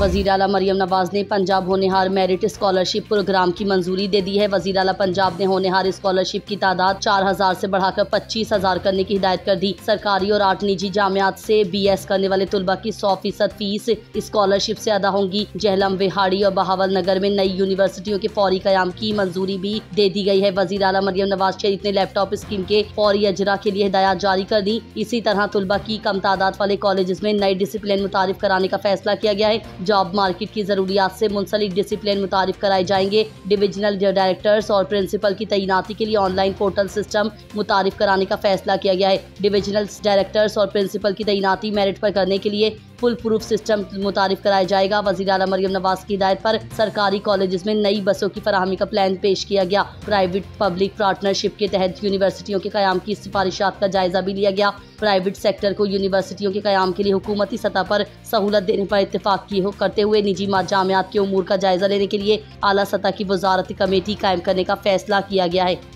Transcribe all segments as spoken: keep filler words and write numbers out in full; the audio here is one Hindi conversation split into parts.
वज़ीर आला मरियम नवाज ने पंजाब होनहार मेरिट स्कॉलरशिप प्रोग्राम की मंजूरी दे दी है। वज़ीर आला पंजाब ने होनहार स्कॉलरशिप की तादाद चार हजार से बढ़ाकर पच्चीस हजार करने की हिदायत कर दी। सरकारी और आठ निजी जामियात से बी एस करने वाले तुलबा की सौ फीसद फीस स्कॉलरशिप से अदा होंगी। जहलम, विहाड़ी और बहावल नगर में नई यूनिवर्सिटियों के फौरी कयाम की मंजूरी भी दे दी गई है। वज़ीर आला मरियम नवाज शरीफ ने लैपटॉप स्कीम के फौरी अजरा के लिए हिदायत जारी कर दी। इसी तरह तुलबा की कम तादाद वाले कॉलेज में नई डिसिप्लिन मुतारिफ कराने का फैसला किया गया है। जॉब मार्केट की जरूरियात से मुंसलिक डिसिप्लिन मुतारिफ कराए जाएंगे। डिविजनल डायरेक्टर्स और प्रिंसिपल की तैनाती के लिए ऑनलाइन पोर्टल सिस्टम मुतारिफ कराने का फैसला किया गया है। डिविजनल डायरेक्टर्स और प्रिंसिपल की तैनाती मेरिट पर करने के लिए फुल प्रूफ सिस्टम मुतारिफ कराया जाएगा। वज़ीर आला मरियम नवाज की हिदायत पर सरकारी कॉलेजेस में नई बसों की फराहमी का प्लान पेश किया गया। प्राइवेट पब्लिक पार्टनरशिप के तहत यूनिवर्सिटियों के कयाम की सिफारिशात का जायजा भी लिया गया। प्राइवेट सेक्टर को यूनिवर्सिटियों के कयाम के लिए हुकूमती सतह पर सहूलत देने पर इत्तेफाक की हो करते हुए निजी जामियात के उमूर का जायजा लेने के लिए आला सतह की वजारती कमेटी कायम करने का फैसला किया गया है।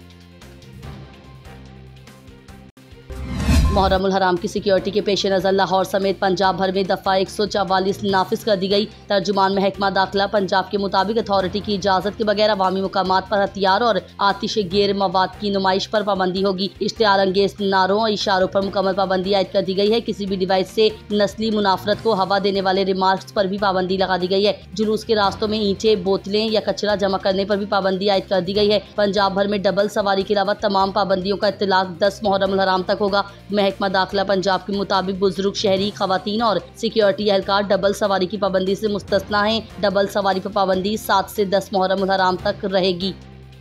मुहर्रमुल हराम की सिक्योरिटी के पेश नज़र लाहौर समेत पंजाब भर में दफ़ा एक सौ चवालीस नाफिज कर दी गई। तर्जुमान महकमा दाखिला पंजाब के मुताबिक अथॉरिटी की इजाज़त के बगैर अवामी मुकामात पर हथियार और आतिश गेर मवाद की नुमाइश पर पाबंदी होगी। इश्तिहार अंगेज नारों और इशारों पर मुकम्मल पाबंदी आयद कर दी गई है। किसी भी डिवाइस से नस्ली मुनाफरत को हवा देने वाले रिमार्क्स पर भी पाबंदी लगा दी गई है। जुलूस के रास्तों में ईंटें, बोतलें या कचरा जमा करने पर भी पाबंदी आयद कर दी गई है। पंजाब भर में डबल सवारी के अलावा तमाम पाबंदियों का इत्तलाक दस मुहर्रमुल हराम तक होगा। महकमा दाखिला पंजाब के मुताबिक बुजुर्ग, शहरी, खवातीन और सिक्योरिटी एहलकार डबल सवारी की पाबंदी से मुस्तस्ना है। डबल सवारी पर पाबंदी सात से दस मुहर्रमुल हराम तक रहेगी।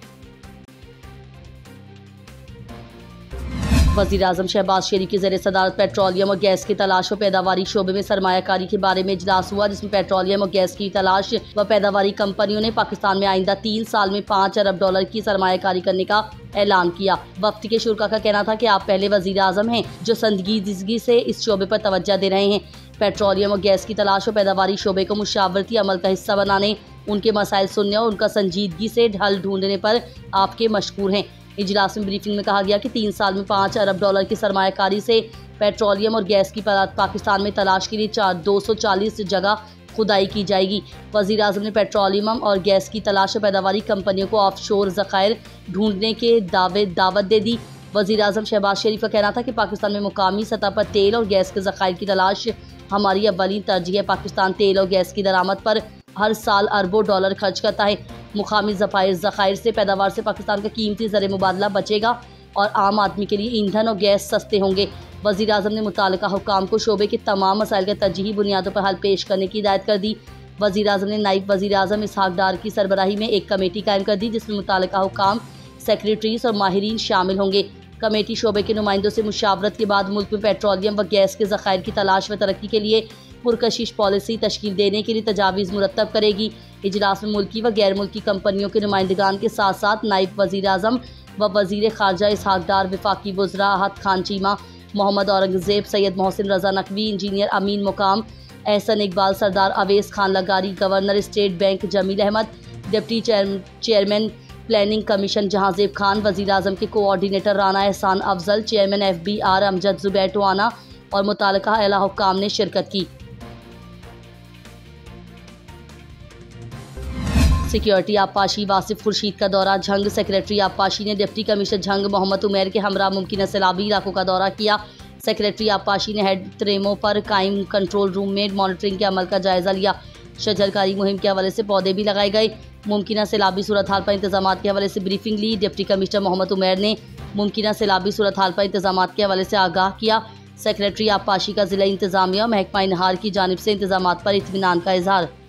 वज़ीर आज़म शहबाज शरीफ की ज़ेर सदारत पेट्रोलियम और गैस की तलाश व पैदावारी शोबे में सरमायाकारी के बारे में इजलास हुआ, जिसमें पेट्रोलियम और गैस की तलाश व पैदावारी कंपनियों ने पाकिस्तान में आइंदा तीन साल में पाँच अरब डॉलर की सरमायाकारी करने का ऐलान किया। वफ्द के शुरा का कहना था कि आप पहले वज़ीर आज़म हैं जो संजीदगी से इस शोबे पर तवज्जो दे रहे हैं। पेट्रोलियम और गैस की तलाश और पैदावारी शोबे को मुशावरती अमल का हिस्सा बनाने, उनके मसाइल सुनने और उनका संजीदगी से हल ढूंढने पर आपके मशकूर हैं। इजलास में ब्रीफिंग में कहा गया कि तीन साल में पाँच अरब डॉलर की सरमायाकारी से पेट्रोलियम और गैस की पाकिस्तान में तलाश के लिए चार दो सौ चालीस जगह खुदाई की जाएगी। वज़ीर आज़म ने पेट्रोलियम और गैस की तलाश और पैदावारी कंपनियों को ऑफशोर ज़खायर ढूंढने के दावे दावत दे दी। वज़ीर आज़म शहबाज शरीफ का कहना था कि पाकिस्तान में मुकामी सतह पर तेल और गैस के ज़खायर की तलाश हमारी अव्वलीन तरजीह है। पाकिस्तान तेल और गैस की दरामद पर हर साल अरबों डॉलर खर्च करता है। मुकामी ज़खायर से पैदावार से पाकिस्तान का कीमती ज़र मुबादला बचेगा और आम आदमी के लिए ईंधन और गैस सस्ते होंगे। वज़ीर आज़म ने मुतालिका हुकाम को शोबे के तमाम मसाइल के तरजीही बुनियादों पर हल पेश करने की हिदायत कर दी। वज़ीर आज़म ने नायब वज़ीर आज़म इसहाक डार की सरबराही में एक कमेटी कायम कर दी, जिसमें मुतालिका हुकाम, सेक्रेटरीज और माहिरीन शामिल होंगे। कमेटी शोबे के नुमाइंदों से मुशावरत के बाद मुल्क में पेट्रोलियम व गैस के ज़खायर की तलाश व तरक्की के लिए पुरकशिश पॉलिसी तश्कील देने के लिए तजावीज़ मुरतब करेगी। इजलास में मुल्की व गैर मुल्की कंपनियों के नुमाइंदगान के साथ साथ नायब वज़ीर आज़म व वज़ीर ख़ारजा इसहाक डार, वफाकी वज़रा आहत खान चीमा, मोहम्मद औरंगज़ेब, सैयद मोहसिन रज़ा नकवी, इंजीनियर अमीन मुकाम, एहसन इकबाल, सरदार अवेस खान लगारी, governor State Bank Jameel Ahmad, deputy chairman planning commission Jahanzeb Khan, वज़ीर आज़म के coordinator Rana Ehsan Afzal, chairman F B R Amjad Zubair Tiwana और मुतालिका आला हुक्काम ने शिरकत की। सिक्योरिटी आबपाशी वासिफ खुर्शीद का दौरा झंग। सेक्रेटरी आबपाशी ने डिप्टी कमिश्नर झंग मोहम्मद उमैर के हमरा मुमकिन सैलाबी इलाकों का दौरा किया। सेक्रेटरी आबपाशी ने हेड त्रेमों पर कायम कंट्रोल रूम में मॉनिटरिंग के अमल का जायजा लिया। शजरकारी मुहिम के हवाले से पौधे भी लगाए गए। मुमकिन सैलाबी सूरत हाल पर इंतजाम के हवाले से ब्रीफिंग ली। डिप्टी कमिश्नर मोहम्मद उमैर ने मुमकिन सैलाबी सूरत हाल पर इंतजाम के हवाले से आगाह किया। सेक्रेटरी आबपाशी का जिला इंतजामिया और महकमा इनहार की जानिब से इंतजाम पर इत्मीनान का इजहार।